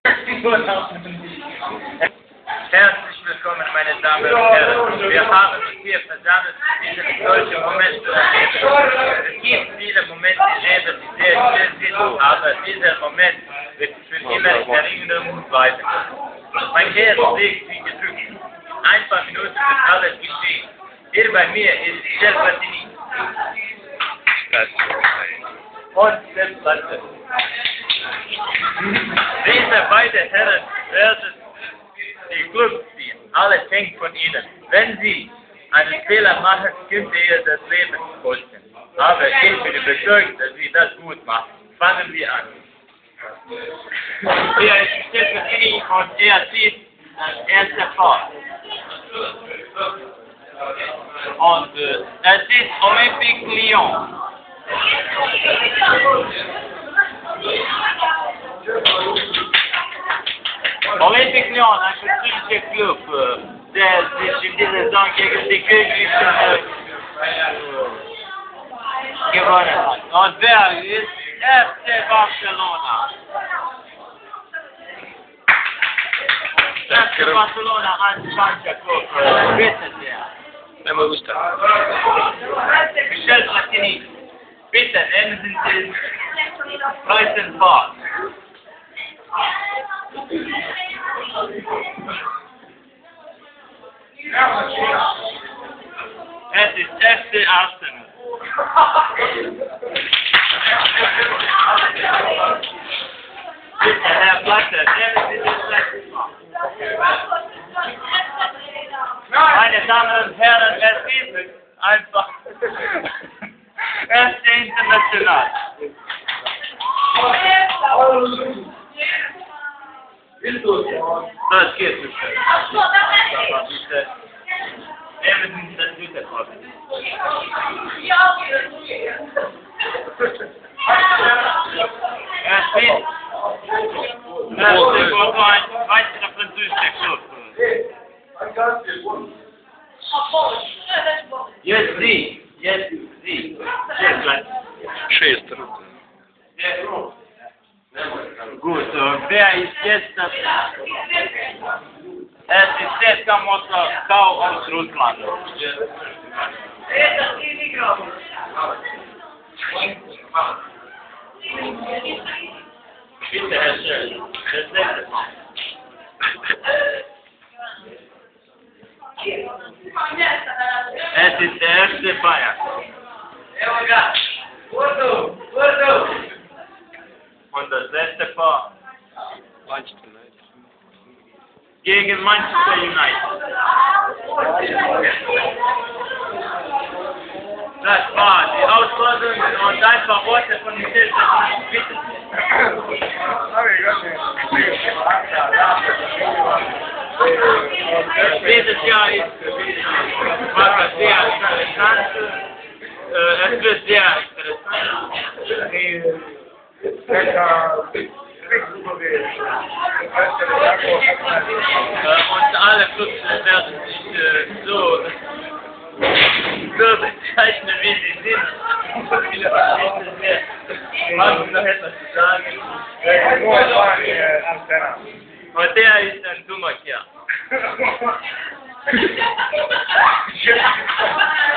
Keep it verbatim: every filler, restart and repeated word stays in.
Herzlich willkommen, meine Damen und Herren. Wir haben uns hier versammelt, diese solche Momente erleben. Es gibt viele Momente im Leben, die sehr schön sind, aber dieser Moment wird für immer in Erinnerung bleiben. Mein Herz liegt wie gedrückt. Ein paar Minuten wird alles geschehen. Hier bei mir ist Michel Platini. Und Sepp Blatter. Diese beiden Herren werden die Club ziehen. Alles hängt von ihnen. Wenn sie einen Fehler machen, könnte ihr das Leben kosten. Aber ich bin überzeugt, dass sie das gut machen. Fangen wir an. Hier ist Michel Platini und er zieht das erste Paar. Und äh, es ist Olympique Lyon. Olympique Lyon, ein französischer Club, der sich in dieser Saison gegen die Königlichen äh, gewonnen hat. Und wer ist F C Barcelona? F C Barcelona, ein spanischer Club, bitte sehr. No me gusta. Michel Platini, bitte nehmen Sie den zweiten Part. Es ist F C Arsenal. Bitte, Herr Blatter, nehmen Sie den zweiten Part. Meine Damen und Herren, es ist einfach F C International. Das geht nicht. Nehmen Sie das dritte Part. Es ist ein weiterer französischer Club. Jetzt Sie, jetzt Sie. Шесть. Gut, und wer ist jetzt das? Es ist Ceska Moskau aus Russland. Bitte, Herr Schön, das letzte Mal. Es ist der erste Bayern. Und das letzte Paar Manchester United. gegen Manchester United. Das war die Auslosung und ein paar Worte von Michel Platini. Bitte. Dieses Jahr ist war sehr interessant. Es wird sehr interessant. Und alle Clubs werden sich äh, so, so bezeichnen, wie sie sind. So viele verschiedene mehr. Haben Sie noch etwas zu sagen? Und der ist ein dummer Kerl.